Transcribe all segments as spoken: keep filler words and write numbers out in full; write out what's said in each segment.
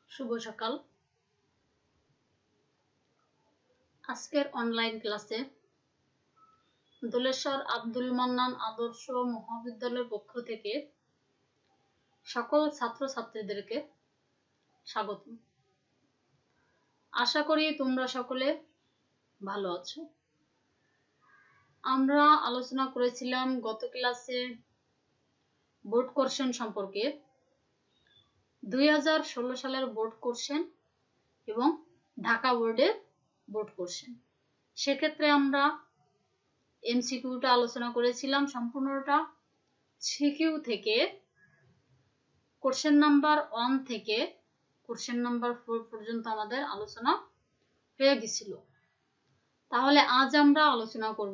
শুভ সকাল। আজকের অনলাইন ক্লাসে দোলেশ্বর আব্দুল মান্নান আদর্শ মহাবিদ্যালয়ের পক্ষ থেকে সকল ছাত্রছাত্রীদেরকে স্বাগত। আশা করি তোমরা সকলে ভালো আছো। আমরা আলোচনা করেছিলাম গত ক্লাসে বোর্ড কোশ্চেন সম্পর্কে, দুই হাজার ষোলো সালের বোর্ড কোশ্চেন এবং ঢাকা বোর্ডের বোর্ড কোশ্চেন। সেক্ষেত্রে আমরা এমসিকিউটা আলোচনা করেছিলাম সম্পূর্ণটা। সিকিউ থেকে কোশ্চেন নাম্বার ওয়ান থেকে কোশ্চেন নাম্বার ফোর পর্যন্ত আমাদের আলোচনা হয়ে গেছিল। তাহলে আজ আমরা আলোচনা করব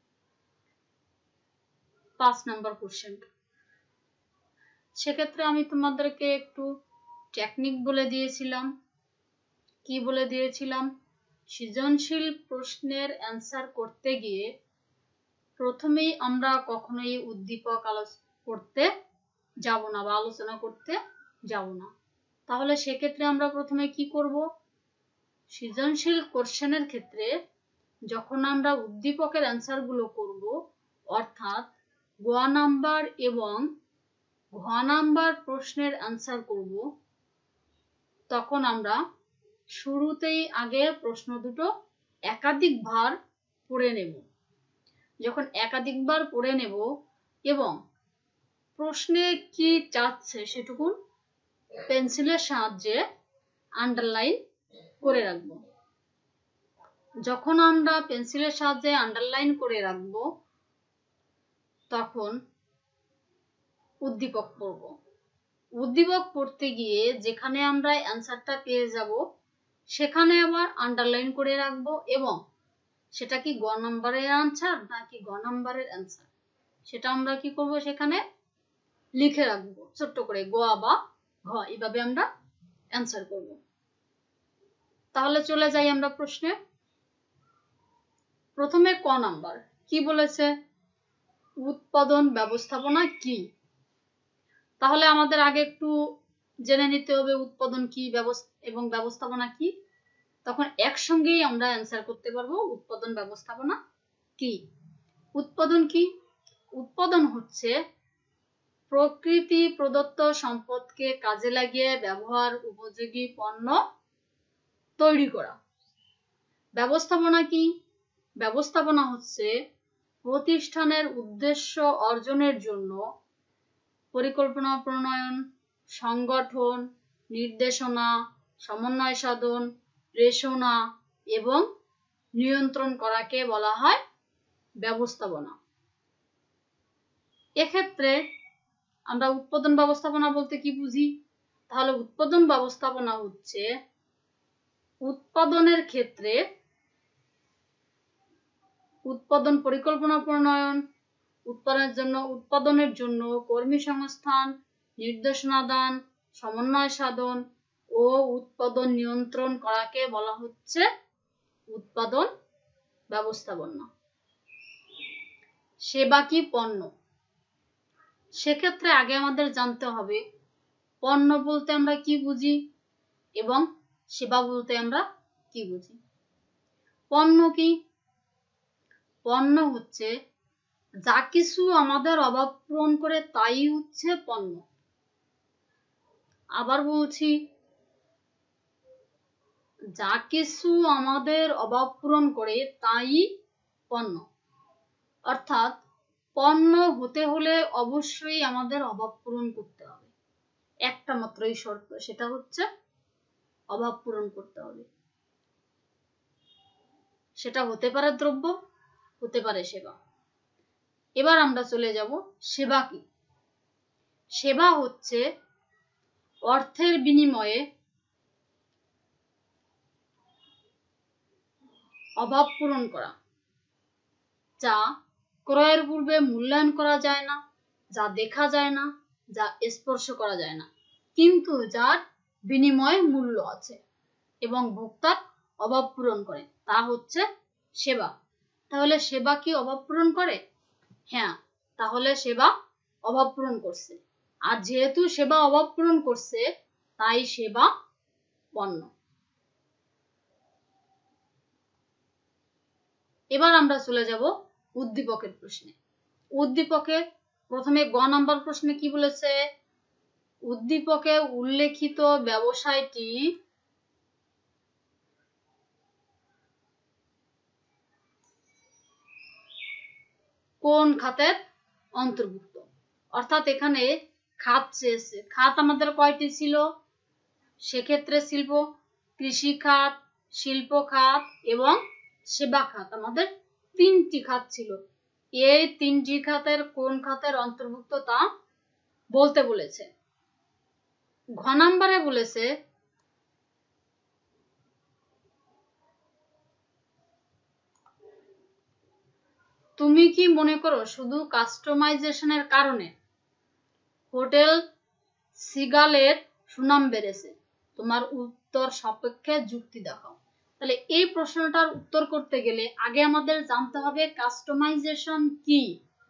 পাঁচ নাম্বার কোশ্চেন। সেক্ষেত্রে আমি তোমাদেরকে একটু টেকনিক বলে দিয়েছিলাম। কি বলে দিয়েছিলাম? সৃজনশীল প্রশ্নের অ্যান্সার করতে গিয়ে প্রথমেই আমরা কখনোই উদ্দীপক করতে যাব না বা আলোচনা করতে যাব না। তাহলে সেক্ষেত্রে আমরা প্রথমে কি করব? সৃজনশীল কোশ্চেনের ক্ষেত্রে যখন আমরা উদ্দীপকের অ্যান্সার গুলো করব, অর্থাৎ গ নাম্বার এবং ঘ নাম্বার প্রশ্নের অ্যান্সার করব, তখন আমরা শুরুতেই আগে প্রশ্ন দুটো একাধিকবার পড়ে নেব। যখন একাধিকবার পড়ে নেব এবং প্রশ্নে কি চাচ্ছে সেটুকু পেন্সিলের সাহায্যে আন্ডারলাইন করে রাখব। যখন আমরা পেন্সিলের সাহায্যে আন্ডারলাইন করে রাখব, তখন উদ্দীপক পড়ব। উদ্দীপক পড়তে গিয়ে যেখানে আমরা অ্যান্সারটা পেয়ে যাব সেখানে আবার আন্ডারলাইন করে রাখব এবং সেটা কি গ নাম্বারের অ্যান্সার নাকি ঘ নাম্বারের অ্যান্সার সেটা আমরা কি করব, সেখানে লিখে রাখব ছোট্ট করে, গ বা ঘ, এইভাবে আমরা অ্যান্সার করব। তাহলে চলে যাই আমরা প্রশ্নে। প্রথমে ক নাম্বার কি বলেছে? উৎপাদন ব্যবস্থাপনা কি? তাহলে আমাদের আগে একটু জেনে নিতে হবে উৎপাদন কি এবং ব্যবস্থাপনা কি। তখন একসঙ্গেই আমরা অ্যান্সার করতে পারবো উৎপাদন ব্যবস্থাপনা কি। উৎপাদন কি? উৎপাদন হচ্ছে প্রকৃতি প্রদত্ত সম্পদকে কাজে লাগিয়ে ব্যবহার উপযোগী পণ্য তৈরি করা। ব্যবস্থাপনা কি? ব্যবস্থাপনা হচ্ছে প্রতিষ্ঠানের উদ্দেশ্য অর্জনের জন্য পরিকল্পনা প্রণয়ন, সংগঠন, নির্দেশনা, সমন্বয় সাধন, প্রেষণা এবং নিয়ন্ত্রণ করাকে বলা হয় ব্যবস্থাপনা। এক্ষেত্রে আমরা উৎপাদন ব্যবস্থাপনা বলতে কি বুঝি? তাহলে উৎপাদন ব্যবস্থাপনা হচ্ছে উৎপাদনের ক্ষেত্রে উৎপাদন পরিকল্পনা প্রণয়ন, উৎপাদনের জন্য উৎপাদনের জন্য কর্মী সংস্থান, নির্দেশনা দান, সমন্বয় সাধন ও উৎপাদন নিয়ন্ত্রণ করাকে বলা হচ্ছে উৎপাদন ব্যবস্থাপনা। সেবা কি পণ্য? সেক্ষেত্রে আগে আমাদের জানতে হবে পণ্য বলতে আমরা কি বুঝি এবং সেবা বলতে আমরা কি বুঝি। পণ্য কি? পণ্য হচ্ছে যা কিছু আমাদের অভাব পূরণ করে তাই হচ্ছে পণ্য। আবার বলছি, যা কিছু আমাদের অভাব পূরণ করে তাই পণ্য। অর্থাৎ পণ্য হতে হলে অবশ্যই আমাদের অভাব পূরণ করতে হবে। একটা মাত্রই শর্ত, সেটা হচ্ছে অভাব পূরণ করতে হবে। সেটা হতে পারে দ্রব্য, হতে পারে সেবা। এবার আমরা চলে যাব সেবা কি। সেবা হচ্ছে অর্থের বিনিময়ে অভাব পূরণ করা, যা ক্রয়ের পূর্বে মূল্যায়ন করা যায় না, যা দেখা যায় না, যা স্পর্শ করা যায় না, কিন্তু যার বিনিময়ে মূল্য আছে এবং ভোক্তার অভাব পূরণ করে, তা হচ্ছে সেবা। তাহলে সেবা কি অভাব পূরণ করে? হ্যাঁ, তাহলে সেবা অভাব পূরণ করছে। আর যেহেতু সেবা অভাব পূরণ করছে, তাই সেবা পণ্য। এবার আমরা চলে যাব উদ্দীপকের প্রশ্নে। উদ্দীপকে প্রথমে গ নাম্বার প্রশ্নে কি বলেছে, উদ্দীপকে উল্লেখিত ব্যবসায়টি কোন খাতের অন্তর্ভুক্ত। অর্থাৎ এখানে খাত চেয়েছে, খাত আমাদের কয়টি ছিল, সেক্ষেত্রে শিল্প, কৃষি খাত, শিল্প খাত এবং সেবা খাত, আমাদের তিনটি খাত ছিল। এই তিনটি খাতের কোন খাতের অন্তর্ভুক্ত তা বলতে বলেছে। ঘ নাম্বারে বলেছে তুমি কি মনে করো শুধু কাস্টমাইজেশনের কারণে হোটেল সিগালের সুনাম বেড়েছে? তোমার উত্তর সাপেক্ষে যুক্তি দেখাও। তাহলে এই প্রশ্নটার উত্তর করতে গেলে আগে আমাদের জানতে হবে কাস্টমাইজেশন কি।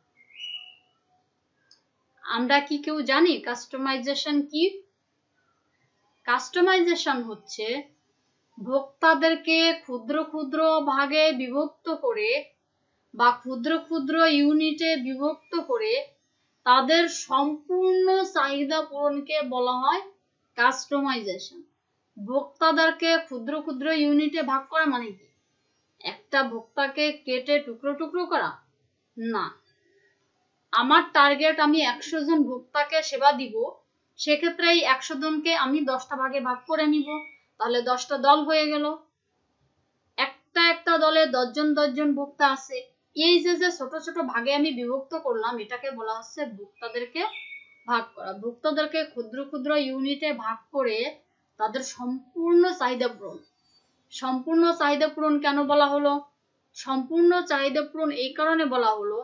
আমরা কি কেউ জানি কাস্টমাইজেশন কি? কাস্টমাইজেশন হচ্ছে ভোক্তাদেরকে ক্ষুদ্র ক্ষুদ্র ভাগে বিভক্ত করে বা ক্ষুদ্র ক্ষুদ্র ইউনিটে বিভক্ত করে তাদের সম্পূর্ণ চাহিদা পূরণকে বলা হয় কাস্টমাইজেশন। ভোক্তাদেরকে ক্ষুদ্র ক্ষুদ্র ইউনিটে ভাগ করা মানে কি একটা ভোক্তাকে কেটে টুকরো টুকরো করা না। আমার টার্গেট আমি একশো জন ভোক্তাকে সেবা দিব, সেক্ষেত্রে এই একশো জনকে আমি দশটা ভাগে ভাগ করে নিব, তাহলে দশটা দল হয়ে গেল। একটা একটা দলে দশজন দশজন ভোক্তা আছে, এই যে যে ছোট ছোট ভাগে আমি বিভক্ত করলাম এটাকে বলা হচ্ছে ভোক্তাদেরকে ভাগ করা। ভোক্তাদেরকে ক্ষুদ্র ক্ষুদ্র ইউনিটে ভাগ করে তাদের সম্পূর্ণ চাহিদা পূরণ। সম্পূর্ণ চাহিদা পূরণ কেন বলা হলো? সম্পূর্ণ চাহিদা পূরণ এই কারণে বলা হলো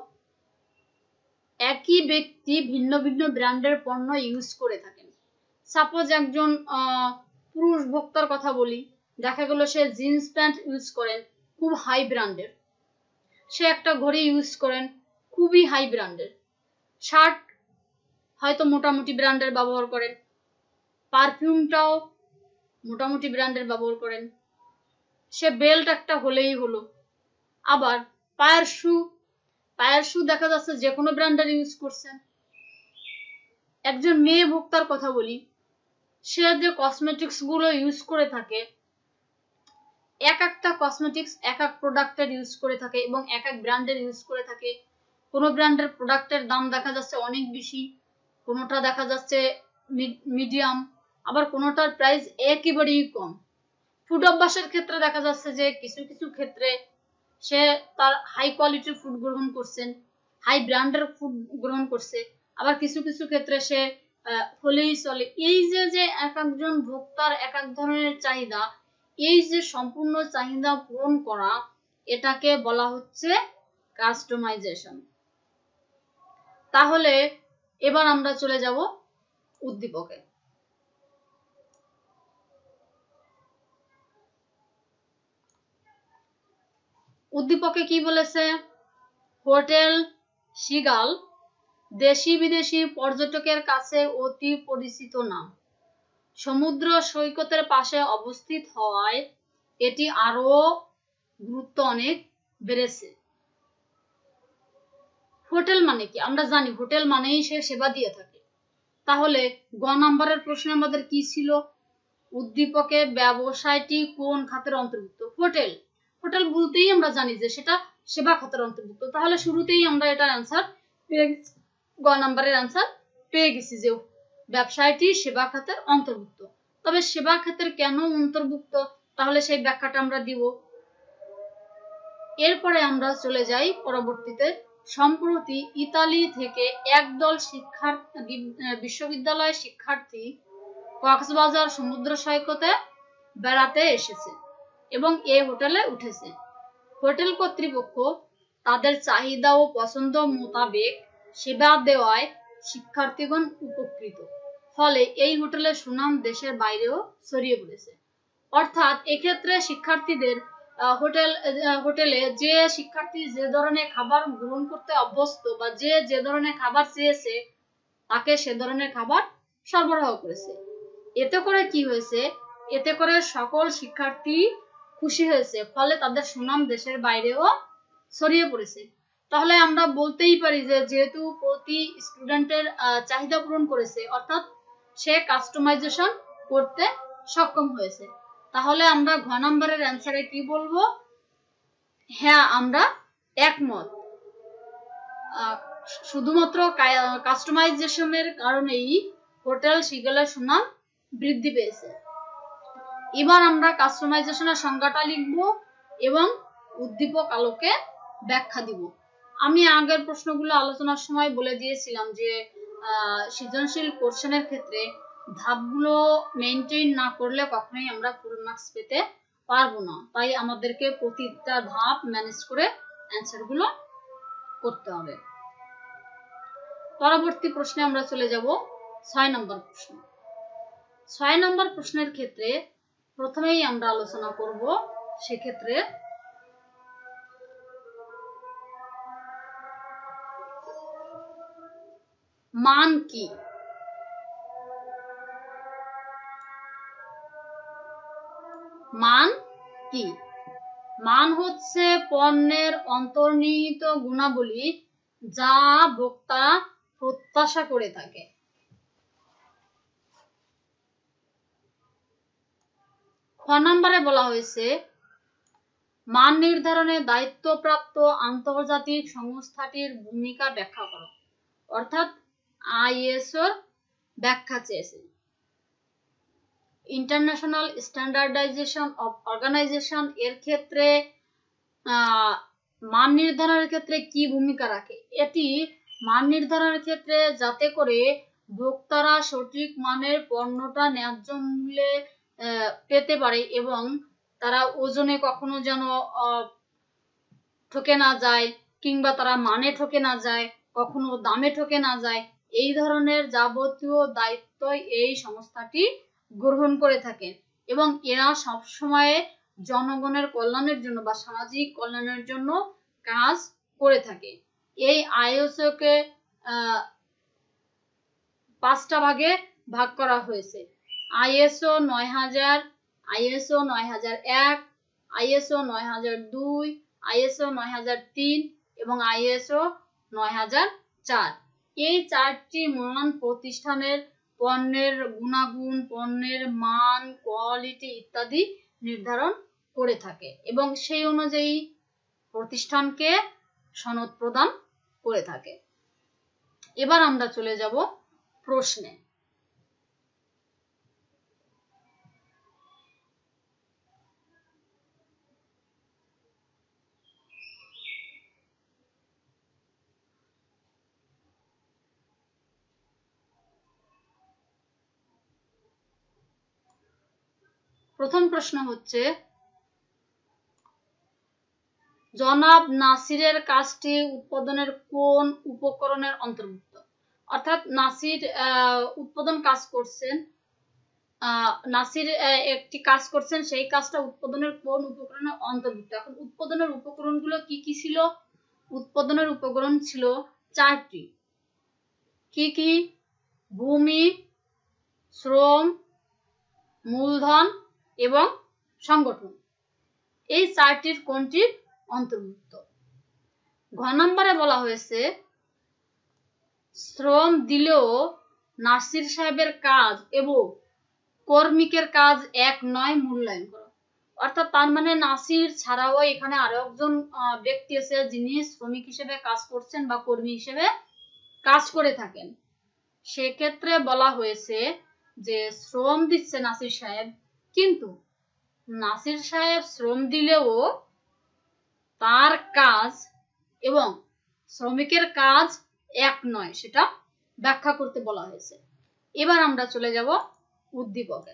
একই ব্যক্তি ভিন্ন ভিন্ন ব্র্যান্ডের পণ্য ইউজ করে থাকেন। সাপোজ একজন পুরুষ ভোক্তার কথা বলি, দেখা গেল সে জিন্স প্যান্ট ইউজ করেন খুব হাই ব্র্যান্ডের, সে একটা ঘড়ি ইউজ করেন খুবই হাই ব্র্যান্ডের, শার্ট হয়তো মোটামুটি ব্র্যান্ডের ব্যবহার করেন, পারফিউমটাও মোটামুটি ব্র্যান্ডের ব্যবহার করেন, সে বেল্ট একটা হলেই হলো। আবার পায়ের শু, পায়ের শু দেখা যাচ্ছে যে কোনো ব্র্যান্ডের ইউজ করছেন। একজন মেয়ে ভোক্তার কথা বলি, সে যে কসমেটিক্স গুলো ইউজ করে থাকে, এক একটা কসমেটিক্স এক এক প্রোডাক্টের ইউজ করে থাকে এবং এক এক ব্র্যান্ডের ইউজ করে থাকে। কোনো ব্র্যান্ডের প্রোডাক্টের দাম দেখা যাচ্ছে অনেক বেশি, কোনোটা দেখা যাচ্ছে মিডিয়াম, আবার কোনোটার প্রাইস একেবারেই কম। ফুড অভ্যাসের ক্ষেত্রে দেখা যাচ্ছে যে কিছু কিছু ক্ষেত্রে সে তার হাই কোয়ালিটির ফুড গ্রহণ করছেন, হাই ব্র্যান্ডের ফুড গ্রহণ করছে, আবার কিছু কিছু ক্ষেত্রে সে হলেই চলে। এই যে যে এক একজন ভোক্তার এক এক ধরনের চাহিদা, এই যে সম্পূর্ণ চাহিদা পূরণ করা, এটাকে বলা হচ্ছে কাস্টমাইজেশন। তাহলে এবার আমরা চলে যাব উদ্দীপকে। উদ্দীপকে কি বলেছে? হোটেল সিগাল দেশি বিদেশি পর্যটকের কাছে অতি পরিচিত নাম। সমুদ্র সৈকতের পাশে অবস্থিত হওয়ায় এটি আরো গুরুত্ব অনেক বেড়েছে। হোটেল মানে কি? আমরা জানি হোটেল মানেই সে সেবা দিয়ে থাকে। তাহলে গ নাম্বারের প্রশ্নে আমাদের কি ছিল? উদ্দীপকে ব্যবসায়টি কোন খাতের অন্তর্ভুক্ত? হোটেল। হোটেল বলতেই আমরা জানি যে সেটা সেবা খাতের অন্তর্ভুক্ত। তাহলে শুরুতেই আমরা এটার অ্যান্সার পেয়ে গেছি, গ নাম্বারের অ্যান্সার পেয়ে গেছি যে ব্যবসায়টি সেবা খাতের অন্তর্ভুক্ত। তবে সেবা খাতের কেন অন্তর্ভুক্ত, তাহলে সেই ব্যাখ্যাটা আমরা দিব। এরপরে আমরা চলে যাই পরবর্তীতে। সম্প্রতি ইতালি থেকে একদল শিক্ষার্থী বিশ্ববিদ্যালয় শিক্ষার্থী কক্সবাজার সমুদ্র সৈকতে বেড়াতে এসেছে এবং এই হোটেলে উঠেছে। হোটেল কর্তৃপক্ষ তাদের চাহিদা ও পছন্দ মোতাবেক সেবা দেওয়ায় শিক্ষার্থীগণ উপকৃত। ফলে এই হোটেলের সুনাম দেশের বাইরেও ছড়িয়ে পড়েছে। অর্থাৎ এক্ষেত্রে শিক্ষার্থীদের হোটেল হোটেলে যে শিক্ষার্থী যে ধরনের খাবার গ্রহণ করতে অভ্যস্ত বা যে যে ধরনের খাবার চেয়েছে তাকে সে ধরনের খাবার সরবরাহ করেছে। এতে করে কি হয়েছে? এতে করে সকল শিক্ষার্থী খুশি হয়েছে, ফলে তাদের সুনাম দেশের বাইরেও ছড়িয়ে পড়েছে। তাহলে আমরা বলতেই পারি যে যেহেতু প্রতি স্টুডেন্টের চাহিদা পূরণ করেছে, অর্থাৎ সে কাস্টমাইজেশন করতে সক্ষম হয়েছে। তাহলে আমরা ঘ নম্বরের অ্যান্সারে কি বলবো? হ্যাঁ, আমরা একমত। শুধুমাত্র কাস্টমাইজেশনের কারণেই হোটেল সিগলের সুনাম বৃদ্ধি পেয়েছে। এবার আমরা কাস্টমাইজেশনের সংজ্ঞাটা লিখব এবং উদ্দীপক আলোকে ব্যাখ্যা দিব। আমি আগের প্রশ্নগুলো আলোচনার সময় বলে দিয়েছিলাম যে সৃজনশীল কোশ্চেনের ক্ষেত্রে ধাপগুলো মেইনটেইন না করলে কখনোই আমরা ফুল মার্কস পেতে পারবো না। তাই আমাদেরকে প্রতিটা ধাপ ম্যানেজ করে অ্যান্সারগুলো করতে হবে। পরবর্তী প্রশ্নে আমরা চলে যাব ছয় নম্বর প্রশ্ন। ছয় নম্বর প্রশ্নের ক্ষেত্রে প্রথমেই আমরা আলোচনা করব সেক্ষেত্রে মান কি। মান কি? মান হচ্ছে পণ্যের অন্তর্নিহিত গুণাবলী যা ভোক্তা প্রত্যাশা করে থাকে। খ নম্বরে বলা হয়েছে মান নির্ধারণে দায়িত্বপ্রাপ্ত আন্তর্জাতিক সংস্থাটির ভূমিকা ব্যাখ্যা করো, অর্থাৎ আইএসওর ব্যাখ্যা চেয়েছে। ইন্টারন্যাশনাল স্ট্যান্ডার্ডাইজেশন অফ অর্গানাইজেশন এর ক্ষেত্রে মান নির্ধারণের ক্ষেত্রে কি ভূমিকা রাখে? এটি মান নির্ধারণের ক্ষেত্রে যাতে করে ভোক্তারা সঠিক মানের পণ্যটা ন্যায্য মূল্যে পেতে পারে এবং তারা ওজনে কখনো যেন ঠকে না যায়, কিংবা তারা মানে ঠকে না যায়, কখনো দামে ঠকে না যায়, এই ধরনের যাবতীয় দায়িত্ব এই সংস্থাটি গ্রহণ করে থাকে এবং এরা সবসময় জনগণের কল্যাণের জন্য বা সামাজিক কল্যাণের জন্য কাজ করে থাকে। এই আইএসও কে আহ পাঁচটা ভাগে ভাগ করা হয়েছে। আইএসও নয় হাজার, আইএসও নয় হাজার এক, আইএসও নয় হাজার দুই, আইএসও নয় হাজার তিন এবং আইএসও নয় হাজার চার। এই চারটি মহান প্রতিষ্ঠানের পণ্যের গুণাগুণ, পণ্যের মান, কোয়ালিটি ইত্যাদি নির্ধারণ করে থাকে এবং সেই অনুযায়ী প্রতিষ্ঠানকে সনদ প্রদান করে থাকে। এবার আমরা চলে যাব প্রশ্নে। প্রথম প্রশ্ন হচ্ছে জনাব নাসিরের কাজটি উৎপাদনের কোন উপকরণের অন্তর্ভুক্ত? অর্থাৎ নাসির উৎপাদন কাজ করছেন, নাসির একটি কাজ করছেন, সেই কাজটা উৎপাদনের কোন উপকরণের অন্তর্ভুক্ত? এখন উৎপাদনের উপকরণগুলো কি কি ছিল? উৎপাদনের উপকরণ ছিল চারটি। কি কি? ভূমি, শ্রম, মূলধন এবং সংগঠন। এই চারটির কোনটি অন্তর্ভুক্ত? ঘ নম্বরে বলা হয়েছে শ্রম দিলেও নাসির সাহেবের কাজ এবং কর্মীকের কাজ এক নয়, মূল্যায়ন করো। অর্থাৎ তার মানে নাসির ছাড়াও এখানে আরো একজন ব্যক্তি আছে যিনি শ্রমিক হিসেবে কাজ করছেন বা কর্মী হিসেবে কাজ করে থাকেন। সেক্ষেত্রে বলা হয়েছে যে শ্রম দিচ্ছে নাসির সাহেব, কিন্তু নাসির সাহেব শ্রম দিলেও তার কাজ এবং শ্রমিকের কাজ এক নয়, সেটা ব্যাখ্যা করতে বলা হয়েছে। এবার আমরা চলে যাব উদ্দীপকে।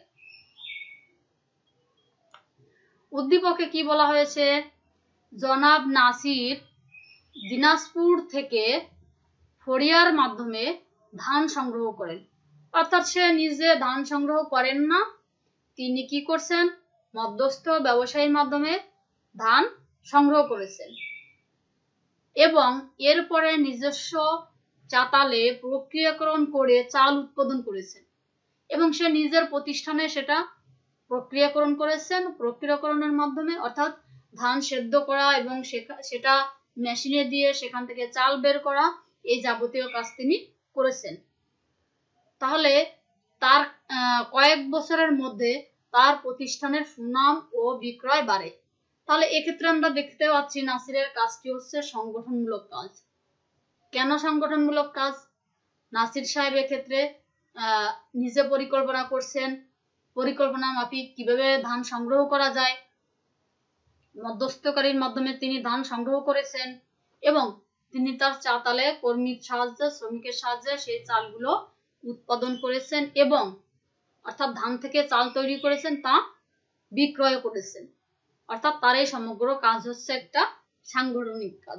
উদ্দীপকে কি বলা হয়েছে? জনাব নাসির দিনাজপুর থেকে ফড়িয়ার মাধ্যমে ধান সংগ্রহ করেন। অর্থাৎ সে নিজে ধান সংগ্রহ করেন না, তিনি কি করছেন? মধ্যস্থ ব্যবসায়ীর মাধ্যমে ধান সংগ্রহ করেছেন এবং এরপরে নিজস্ব চাতালে প্রক্রিয়াকরণ করে চাল উৎপাদন করেছেন এবং সে নিজের প্রতিষ্ঠানে সেটা প্রক্রিয়াকরণ করেছেন। প্রক্রিয়াকরণের মাধ্যমে অর্থাৎ ধান সেদ্ধ করা এবং সেটা মেশিনে দিয়ে সেখান থেকে চাল বের করা, এই যাবতীয় কাজ তিনি করেছেন। তাহলে তার কয়েক বছরের মধ্যে তার প্রতিষ্ঠানের সুনাম ও বিক্রয় বাড়ে। তাহলে এক্ষেত্রে আমরা দেখতে পাচ্ছি নাসিরের কাজটি হচ্ছে সংগঠনমূলক কাজ। কেন সংগঠনমূলক কাজ? নাসির সাহেব এক্ষেত্রে আহ নিজে পরিকল্পনা করছেন, পরিকল্পনা মাফিক কিভাবে ধান সংগ্রহ করা যায়, মধ্যস্থকারীর মাধ্যমে তিনি ধান সংগ্রহ করেছেন এবং তিনি তার চাতালে কর্মীর সাহায্যে, শ্রমিকের সাহায্যে সেই চালগুলো উৎপাদন করেছেন এবং অর্থাৎ ধান থেকে চাল তৈরি করেছেন, তা বিক্রয় করেছেন। অর্থাৎ তার এই সমগ্র কাজ হচ্ছে একটা সাংগঠনিক কাজ।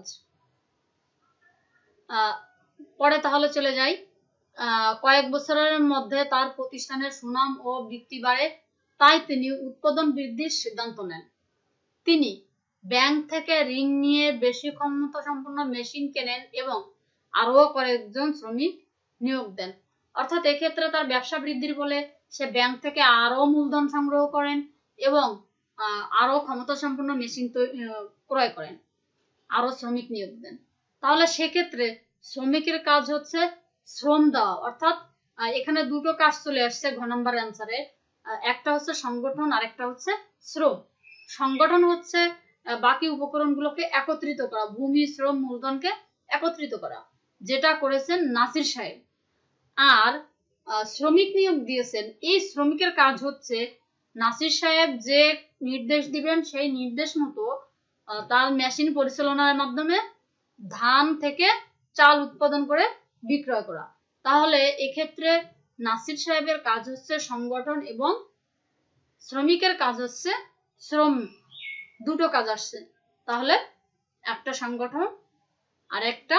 আহ পরে তাহলে চলে যাই, আহ কয়েক বছরের মধ্যে তার প্রতিষ্ঠানের সুনাম ও বিক্রি বাড়ে, তাই তিনি উৎপাদন বৃদ্ধির সিদ্ধান্ত নেন। তিনি ব্যাংক থেকে ঋণ নিয়ে বেশি ক্ষমতা সম্পন্ন মেশিন কেনেন এবং আরো কয়েকজন শ্রমিক নিয়োগ দেন। অর্থাৎ এক্ষেত্রে তার ব্যবসা বৃদ্ধির ফলে সে ব্যাংক থেকে আরো মূলধন সংগ্রহ করেন এবং আরো ক্ষমতা সম্পন্ন মেশিন ক্রয় করেন, আরো শ্রমিক নিয়োগ দেন। তাহলে সেক্ষেত্রে শ্রমিকের কাজ হচ্ছে শ্রম দেওয়া। অর্থাৎ এখানে দুটো কাজ চলে আসছে ঘ নম্বর অ্যান্সারে, একটা হচ্ছে সংগঠন আর একটা হচ্ছে শ্রম। সংগঠন হচ্ছে বাকি উপকরণগুলোকে একত্রিত করা, ভূমি, শ্রম, মূলধনকে একত্রিত করা, যেটা করেছেন নাসির সাহেব। আর শ্রমিক নিয়োগ দিয়েছেন, এই শ্রমিকের কাজ হচ্ছে নাসির সাহেব যে নির্দেশ দিবেন সেই নির্দেশ মতো তার মেশিন পরিচালনার মাধ্যমে ধান থেকে চাল উৎপাদন করে বিক্রয় করা। তাহলে এক্ষেত্রে নাসির সাহেবের কাজ হচ্ছে সংগঠন এবং শ্রমিকের কাজ হচ্ছে শ্রম। দুটো কাজ আসছে, তাহলে একটা সংগঠন আর একটা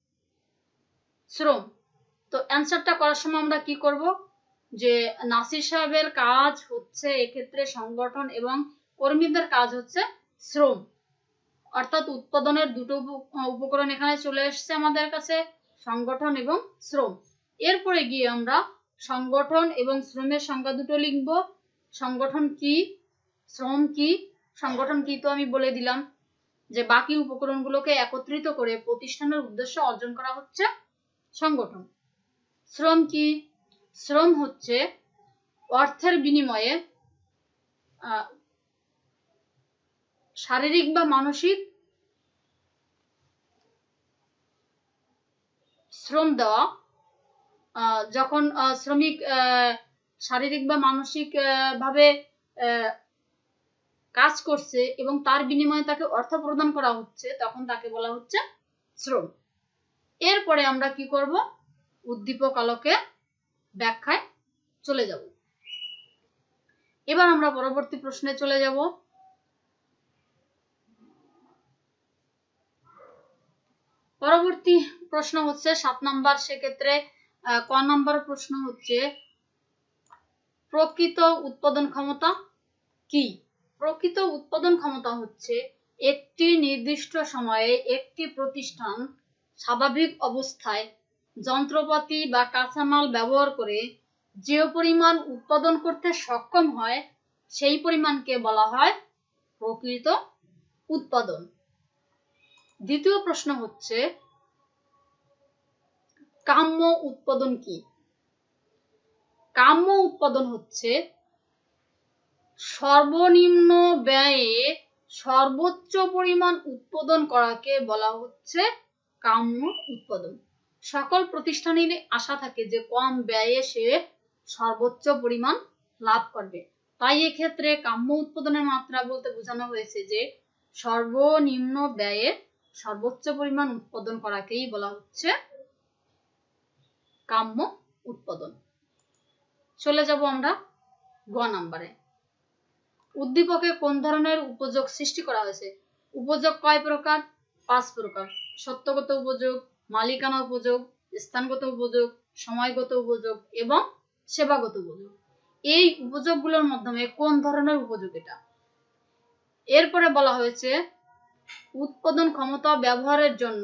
শ্রম। তো অ্যান্সারটা করার সময় আমরা কি করব, যে নাসির সাহেবের কাজ হচ্ছে এক্ষেত্রে সংগঠন এবং কর্মীদের কাজ হচ্ছে শ্রম। অর্থাৎ উৎপাদনের দুটো উপকরণ এখানে চলে এসছে আমাদের কাছে, সংগঠন এবং শ্রম। এরপরে গিয়ে আমরা সংগঠন এবং শ্রমের সংজ্ঞা দুটো লিখব। সংগঠন কি, শ্রম কি। সংগঠন কি তো আমি বলে দিলাম, যে বাকি উপকরণগুলোকে একত্রিত করে প্রতিষ্ঠানের উদ্দেশ্য অর্জন করা হচ্ছে সংগঠন। শ্রম কি? শ্রম হচ্ছে অর্থের বিনিময়ে শারীরিক বা মানসিক শ্রম দেওয়া। যখন শ্রমিক শারীরিক বা মানসিক ভাবে কাজ করছে এবং তার বিনিময়ে তাকে অর্থ প্রদান করা হচ্ছে, তখন তাকে বলা হচ্ছে শ্রম। এরপরে আমরা কি করব, উদ্দীপক আলোকে ব্যাখ্যায় চলে যাব। এবার আমরা পরবর্তী প্রশ্নে চলে যাব। পরবর্তী প্রশ্ন হচ্ছে সাত নাম্বার, সেক্ষেত্রে ক নাম্বার প্রশ্ন হচ্ছে প্রকৃত উৎপাদন ক্ষমতা কি? প্রকৃত উৎপাদন ক্ষমতা হচ্ছে একটি নির্দিষ্ট সময়ে একটি প্রতিষ্ঠান স্বাভাবিক অবস্থায় যন্ত্রপাতি বা কাঁচামাল ব্যবহার করে যে পরিমাণ উৎপাদন করতে সক্ষম হয় সেই পরিমাণকে বলা হয় প্রকৃত উৎপাদন। দ্বিতীয় প্রশ্ন হচ্ছে কাম্য উৎপাদন কি? কাম্য উৎপাদন হচ্ছে সর্বনিম্ন ব্যয়ে সর্বোচ্চ পরিমাণ উৎপাদন করাকে বলা হচ্ছে কাম্য উৎপাদন। সকল প্রতিষ্ঠানের আশা থাকে যে কম ব্যয়ে সে সর্বোচ্চ পরিমাণ লাভ করবে, তাই এক্ষেত্রে কাম্য উৎপাদনের মাত্রা বলতে বোঝানো হয়েছে যে সর্বনিম্ন ব্যয়ে সর্বোচ্চ পরিমাণ উৎপাদন করাকেই বলা হচ্ছে কাম্য উৎপাদন। চলে যাব আমরা গ নাম্বারে। উদ্দীপকে কোন ধরনের উপযোগ সৃষ্টি করা হয়েছে? উপযোগ কয় প্রকার? পাঁচ প্রকার। সত্যগত উপযোগ, মালিকানা উপযোগ, স্থানগত উপযোগ, সময়গত উপযোগ এবং সেবাগত উপযোগ। এই উপযোগগুলোর মাধ্যমে কোন ধরনের উপযোগ এটা? এরপরে বলা হয়েছে উৎপাদন ক্ষমতা ব্যবহারের জন্য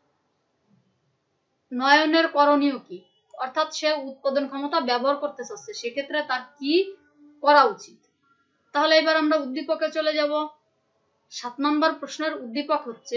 নয়নের করণীয় কি? অর্থাৎ সে উৎপাদন ক্ষমতা ব্যবহার করতে চাচ্ছে, সেক্ষেত্রে তার কি করা উচিত? তাহলে এবার আমরা উদ্দীপকে চলে যাব। সাত নম্বর প্রশ্নের উদ্দীপক হচ্ছে,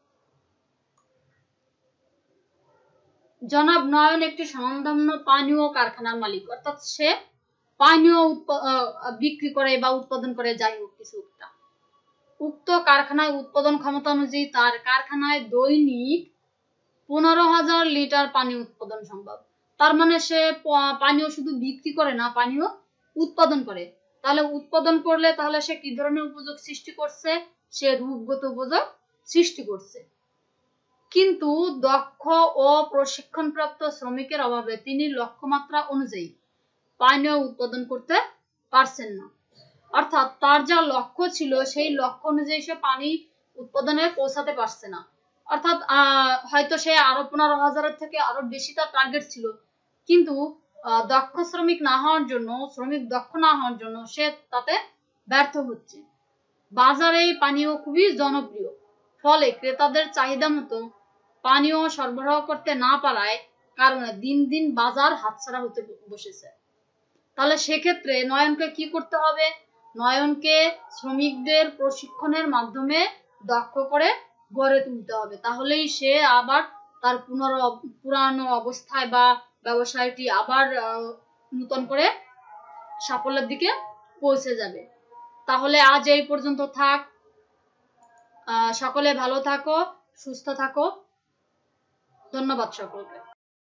জনাব নয়ন একটি স্বনামধন্য পানীয় কারখানার মালিক, অর্থাৎ সে পানীয় বিক্রি করে বা উৎপাদন করে, যাই হোক কিছু একটা। উক্ত কারখানায় উৎপাদন ক্ষমতা অনুযায়ী তার কারখানায় দৈনিক পনেরো হাজার লিটার পানি উৎপাদন সম্ভব। তার মানে সে পানীয় শুধু বিক্রি করে না, পানীয় উৎপাদন করে। তাহলে উৎপাদন করলে তাহলে সে কি ধরনের উপযোগ সৃষ্টি করছে? সে রূপগত উপযোগ সৃষ্টি করছে। কিন্তু দক্ষ ও প্রশিক্ষণপ্রাপ্ত শ্রমিকের অভাবে তিনি লক্ষ্যমাত্রা অনুযায়ী পানীয় উৎপাদন করতে পারছেন না। অর্থাৎ তার যা লক্ষ্য ছিল সেই লক্ষ্য অনুযায়ী সে পানি উৎপাদনে পৌঁছাতে পারছে না। অর্থাৎ আহ হয়তো সে আরো পনেরো হাজারের থেকে আরো বেশি তার টার্গেট ছিল, কিন্তু দক্ষ শ্রমিক না হওয়ার জন্য, শ্রমিক দক্ষ না হওয়ার জন্য সে তাতে ব্যর্থ হচ্ছে। বাজারে পানীয় খুবই জনপ্রিয়, ফলে ক্রেতাদের চাহিদা মতো পানীয় সরবরাহ করতে না পারায় কারণে দিন দিন বাজার হাতছাড়া হতে বসেছে। তাহলে সেক্ষেত্রে নয়নকে কি করতে হবে? নয়নকে শ্রমিকদের প্রশিক্ষণের মাধ্যমে দক্ষ করে গড়ে তুলতে হবে। তাহলেই সে আবার তার পুনর পুরানো অবস্থায় বা ব্যবসায়টি আবার নতুন করে সাফল্যের দিকে পৌঁছে যাবে। তাহলে আজ এই পর্যন্ত থাক। সকলে ভালো থাকো, সুস্থ থাকো। ধন্যবাদ সকলকে।